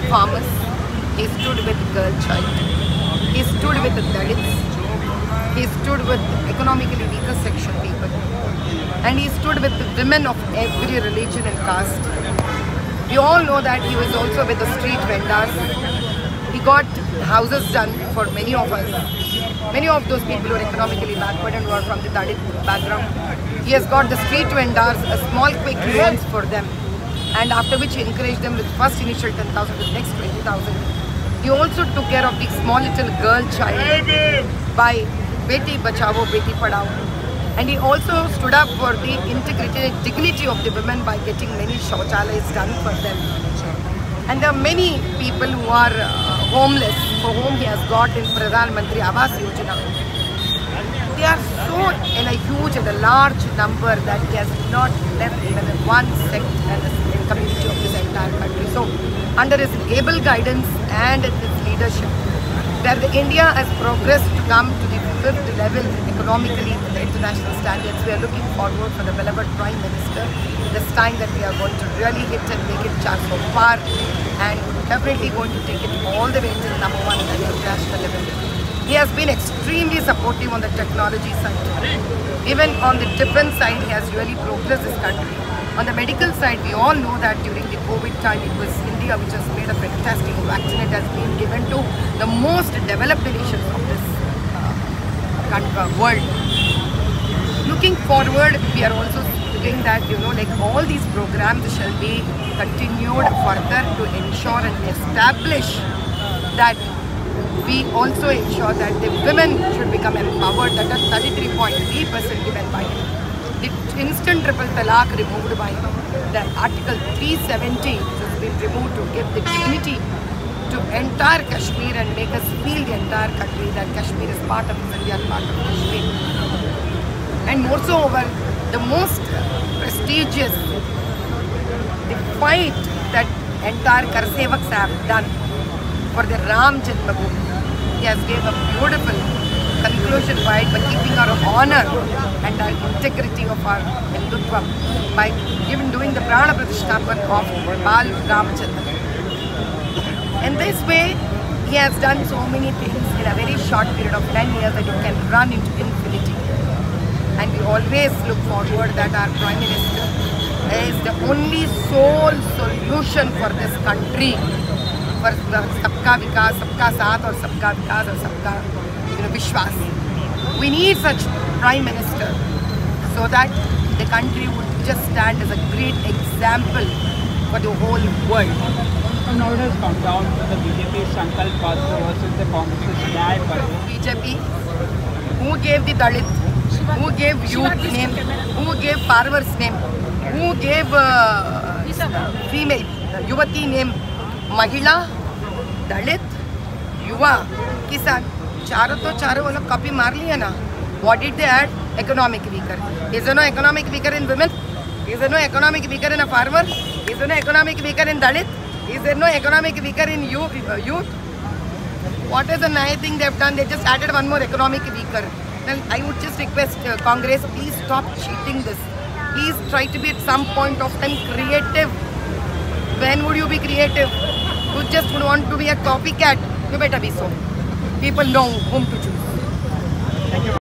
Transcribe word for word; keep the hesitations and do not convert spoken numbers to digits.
farmers, he stood with girl child, he stood with the Dalits, he stood with economically weaker section people, and he stood with the women of every religion and caste. We all know that he was also with the street vendors. He got houses done for many of us. Many of those people who are economically backward and who are from the Dalit background. He has got the street vendors, a small quick loans for them, and after which he encouraged them with first initial ten thousand, with next twenty thousand. He also took care of the small little girl child by Beti Bachao, Beti Padhao. And he also stood up for the integrity and dignity of the women by getting many shauchalayas done for them. And there are many people who are uh, homeless, for whom he has got in Pradhan Mantri Awas Yojana. They are so in a huge and a large number that he has not left even one sect and a community of this entire country. So, under his able guidance and his leadership, where the India has progressed to come to the fifth level economically in the international standards, we are looking forward for the beloved Prime Minister this time that we are going to really hit and make it charge so far, and definitely going to take it all the way to the number one at the international level. He has been extremely supportive on the technology side. Even on the defense side, he has really progressed this country. On the medical side, we all know that during the COVID time, it was India which has made a fantastic vaccine. It has been given to the most developed nations of this uh, world. Looking forward, we are also looking that, you know, like all these programs shall be continued further to ensure and establish that we also ensure that the women should become empowered. That is thirty-three point three percent given by the instant triple talaq removed by the Article three seventy, which has been removed to give the dignity to entire Kashmir and make us feel the entire country that Kashmir is part of India, part of Kashmir. And more so over the most prestigious, the fight that entire Karsevaks have done for the Ram Janmabhoomi. He has gave a beautiful conclusion fight by keeping our honor and our integrity of our Hindutva by even doing the Prana Pratishthapana of Bal Ramchandra. In this way, he has done so many things in a very short period of ten years that you can run into infinity. And we always look forward that our Prime Minister is the only sole solution for this country, for Sabka Vikas, Sabka Saath or Sabka Vikas or Sabka, you know, Vishwas. We need such Prime Minister so that the country would just stand as a great example for the whole world. So now it has come down to the B J P's Sankalp Patra versus the Congress's Nyay Parvo. B J P, who gave the Dalit, who gave youth name, who gave farmers name, who gave uh, female, Yuvati name, Mahila, Dalit, Yuva, Kisan. चारों तो चारों वो लोग copy मार लिया ना. What did they add? Economic weaker. Is there no economic weaker in women? Is there no economic weaker in a farmer? Is there no economic weaker in Dalit? Is there no economic weaker in youth? youth? What is the nice thing they have done? They just added one more economic weaker. Then I would just request uh, Congress, please stop cheating this. Please try to be at some point of time creative. When would you be creative? You just would want to be a copycat. You better be so. People know whom to choose. Thank you.